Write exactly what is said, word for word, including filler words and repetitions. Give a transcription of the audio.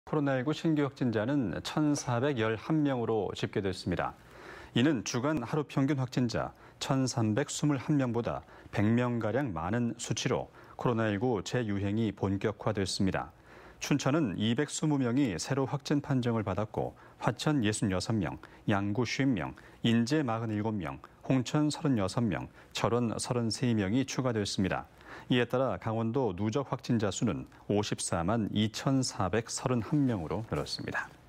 코로나십구 신규 확진자는 천사백십일 명으로 집계됐습니다. 이는 주간 하루 평균 확진자 천삼백이십일 명보다 백 명가량 많은 수치로 코로나십구 재유행이 본격화됐습니다. 춘천은 이백이십 명이 새로 확진 판정을 받았고 화천 육십육 명, 양구 오십 명, 인제 사십칠 명, 홍천 삼십육 명, 철원 삼십삼 명이 추가됐습니다. 이에 따라 강원도 누적 확진자 수는 오십사만 이천사백삼십일 명으로 늘었습니다.